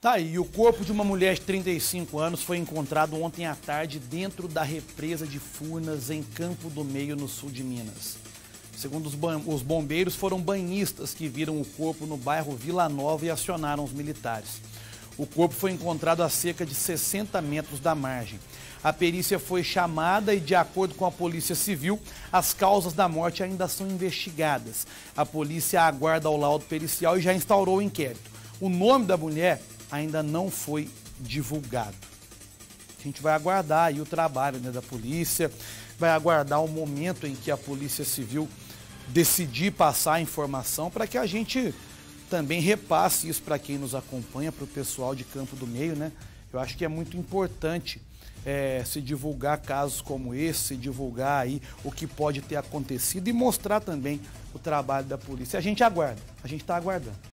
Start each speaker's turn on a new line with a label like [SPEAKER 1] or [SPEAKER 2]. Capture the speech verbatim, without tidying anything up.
[SPEAKER 1] Tá aí, o corpo de uma mulher de trinta e cinco anos foi encontrado ontem à tarde dentro da represa de Furnas, em Campo do Meio, no sul de Minas. Segundo os bombeiros, foram banhistas que viram o corpo no bairro Vila Nova e acionaram os militares. O corpo foi encontrado a cerca de sessenta metros da margem. A perícia foi chamada e, de acordo com a Polícia Civil, as causas da morte ainda são investigadas. A polícia aguarda o laudo pericial e já instaurou o inquérito. O nome da mulher ainda não foi divulgado. A gente vai aguardar aí o trabalho, né, da polícia, vai aguardar o momento em que a Polícia Civil decidir passar a informação para que a gente também repasse isso para quem nos acompanha, para o pessoal de Campo do Meio, né? Eu acho que é muito importante é, se divulgar casos como esse, se divulgar aí o que pode ter acontecido e mostrar também o trabalho da polícia. A gente aguarda, a gente está aguardando.